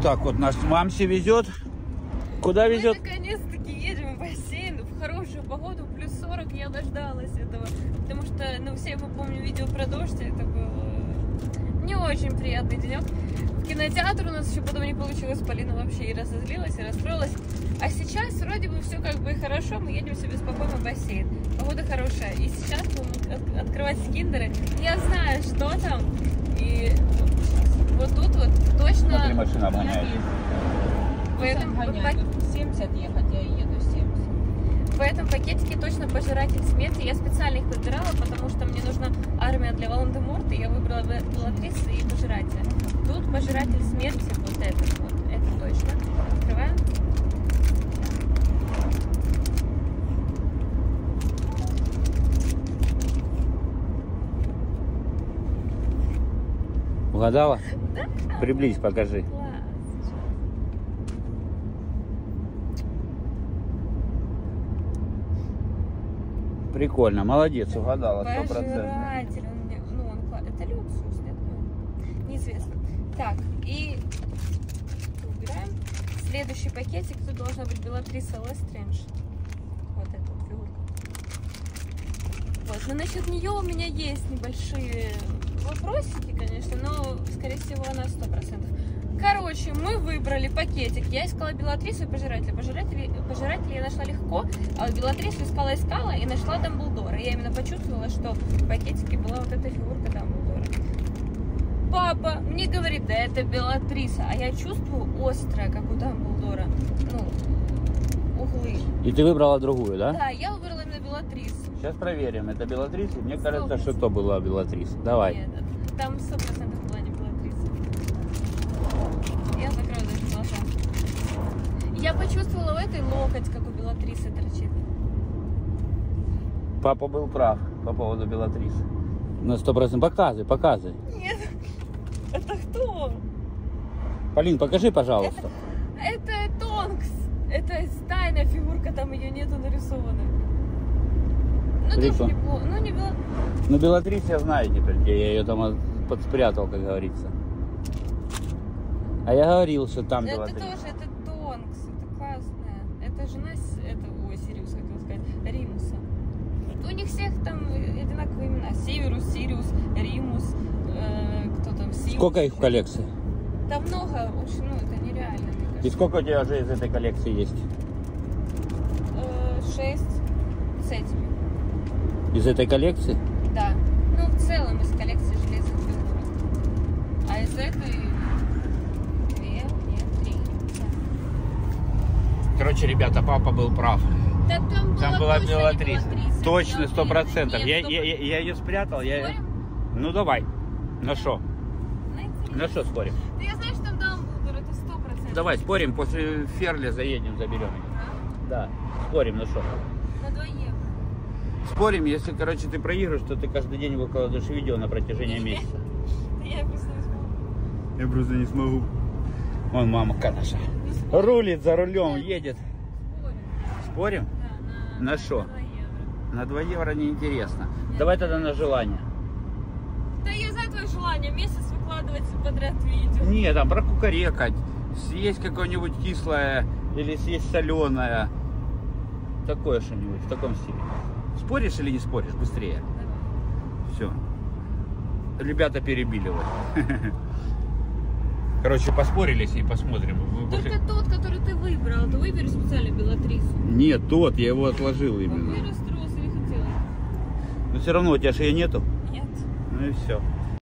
так вот нас мамси везет. Куда везет? Мы наконец-таки едем в бассейн в хорошую погоду, плюс 40, я дождалась этого. Потому что, ну, все мы помним видео про дождь, это был не очень приятный денек. В кинотеатр у нас еще потом не получилось, Полина вообще и разозлилась, и расстроилась. А сейчас вроде бы все как бы хорошо, мы едем себе спокойно в бассейн. Погода хорошая. И сейчас будем открывать скиндеры. Я знаю, что там. И вот тут вот точно... Смотри, машина обгоняет. Поэтому 70 ехать, я еду 70. в этом пакетике точно пожиратель смерти. Я специально их подбирала, потому что мне нужна армия для Волан-де-Морта. Я выбрала Белатрису и пожирателя. Тут пожиратель смерти, вот этот вот, это точно. Открываем. Угадала? Да. Приблизь, покажи. Класс. Прикольно, молодец, угадала, 100%. Пожиратель, он мне, ну он, это люксус, нет? Неизвестно. Так, и убираем. Следующий пакетик, тут должна быть Белатриса Лестрендж. Вот эта вот фигурка. Вот, но насчет нее у меня есть небольшие вопросики, конечно, но, скорее всего, она 100%. Короче, мы выбрали пакетик. Я искала Белатрису и пожирателя. Пожирателя я нашла легко, а вот Белатрису искала и нашла Дамблдора. Я именно почувствовала, что в пакетике была вот эта фигурка Дамблдора. Папа мне говорит, да это Белатриса, а я чувствую острое, как у Дамблдора, ну, углы. И ты выбрала другую, да? Да, я выбрала именно Белатрису. Сейчас проверим, это Белатриса. Мне кажется, что это была Белатриса. Давай. Нет, там 100% была не Белатриса. Я закрою даже глаза. Я почувствовала в этой локоть, как у Белатрисы торчит. Папа был прав по поводу Белатрисы. На 100%. Показывай, показывай. Нет, это кто? Полин, покажи, пожалуйста. Это Тонкс. Это стайная фигурка, там ее нету нарисовано. Ну, тоже неплохо. Ну, не было. Ну, Белатрис я знаю теперь, где я ее там подспрятал, как говорится. А я говорил, что там Это Белатрис. тоже, это Тонкс, это классная. Это жена, ой, Сириуса, хотела сказать, Римуса. У них всех там одинаковые имена. Северус, Сириус, Римус, кто там, Сириус. Сколько их в коллекции? Да много, очень, ну, это нереально, мне кажется. И сколько у тебя уже из этой коллекции есть? 6 с этими. Из этой коллекции? Да. Ну, в целом из коллекции железных фигурок. А из этой 2, нет, 3. Короче, ребята, папа был прав. Да, там была точно Белатриса. не Белатриса. Точно, 100%. Нет, Я ее спрятал. Ну, давай. На что? На что спорим? Да я знаю, что там Дамблдор, это 100%. Давай, спорим, после Ферли заедем, заберем ее. Да, спорим, ну что? На 2 евро. Спорим, если, короче, ты проигрываешь, то ты каждый день выкладываешь видео на протяжении месяца. Я просто не смогу. Я просто не смогу. Вон мама наша. Рулит за рулем, едет. Спорим? Да, На что? 2 евро. На 2 евро неинтересно. Давай тогда на желание. Да я знаю твое желание, месяц выкладывать подряд видео. Нет, там прокукарекать, съесть какое-нибудь кислое или съесть соленое. Такое что-нибудь в таком стиле. Споришь или не споришь? Быстрее. Давай. Все. Ребята перебили его. Короче, поспорились и посмотрим. Только тот, который ты выбрал. Ты выбери специально Белатрису. Нет, тот, я его отложил Я именно. расстроился, не хотела. Но все равно у тебя же ее нету. Нет. Ну и все.